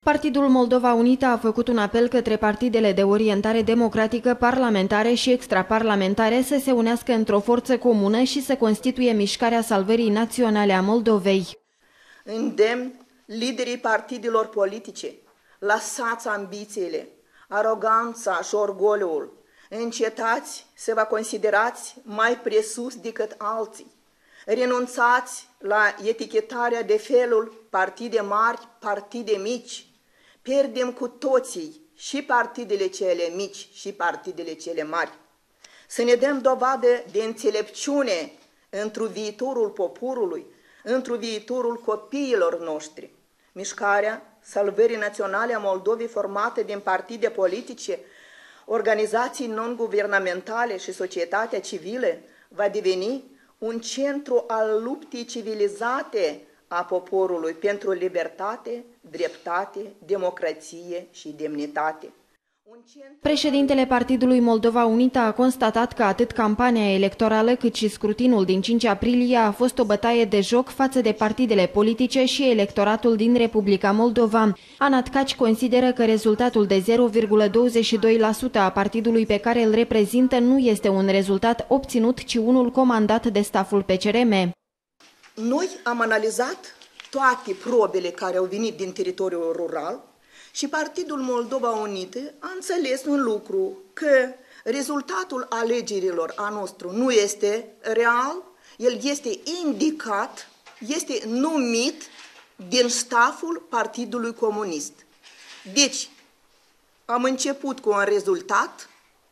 Partidul Moldova Unită a făcut un apel către partidele de orientare democratică, parlamentare și extraparlamentare să se unească într-o forță comună și să constituie Mișcarea Salvării Naționale a Moldovei. Îndemn liderii partidelor politice, lăsați ambițiile, aroganța și orgoliul, încetați să vă considerați mai presus decât alții, renunțați la etichetarea de felul partide mari, partide mici. Pierdem cu toții, și partidele cele mici și partidele cele mari. Să ne dăm dovadă de înțelepciune într-un viitorul poporului, într-un viitorul copiilor noștri. Mișcarea Salvării Naționale a Moldovei, formată din partide politice, organizații non-guvernamentale și societatea civilă, va deveni un centru al luptei civilizate a poporului pentru libertate, dreptate, democrație și demnitate. Președintele Partidului Moldova Unită a constatat că atât campania electorală cât și scrutinul din 5 aprilie a fost o bătaie de joc față de partidele politice și electoratul din Republica Moldova. Ana Tkaci consideră că rezultatul de 0,22% a partidului pe care îl reprezintă nu este un rezultat obținut, ci unul comandat de staful PCRM. Noi am analizat toate probele care au venit din teritoriul rural și Partidul Moldova Unită a înțeles un lucru, că rezultatul alegerilor a nostru nu este real, el este indicat, este numit din staful Partidului Comunist. Deci, am început cu un rezultat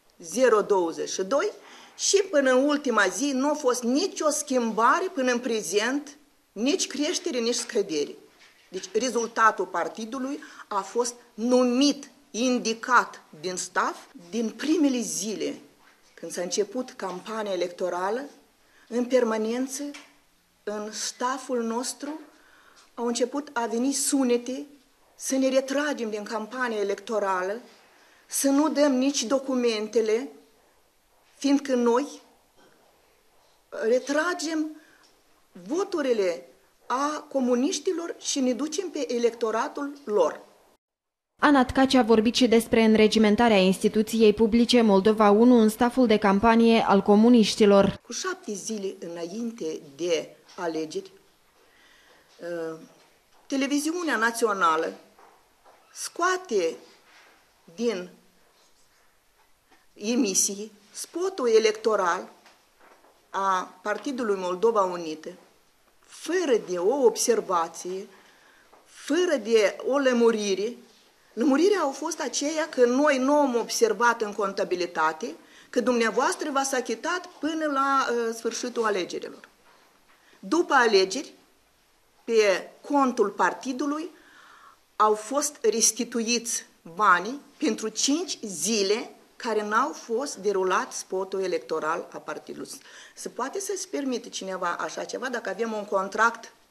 0,22 și până în ultima zi nu a fost nicio schimbare până în prezent, nici creștere, nici scădere. Deci rezultatul partidului a fost numit, indicat din staf. Din primele zile, când s-a început campania electorală, în permanență, în staful nostru, au început a veni sunete să ne retragem din campania electorală, să nu dăm nici documentele, fiindcă noi retragem voturile a comuniștilor și ne ducem pe electoratul lor. Ana Tkaci a vorbit și despre înregimentarea instituției publice Moldova 1 în staful de campanie al comuniștilor. Cu 7 zile înainte de alegeri, televiziunea națională scoate din emisie spotul electoral a Partidului Moldova Unită, fără de o observație, fără de o lămurire. Lămurirea a fost aceea că noi nu am observat în contabilitate că dumneavoastră v-ați achitat până la sfârșitul alegerilor. După alegeri, pe contul partidului au fost restituiți banii pentru 5 zile care n-au fost derulat spotul electoral a partidului. Se poate să-ți permite cineva așa ceva dacă avem un contract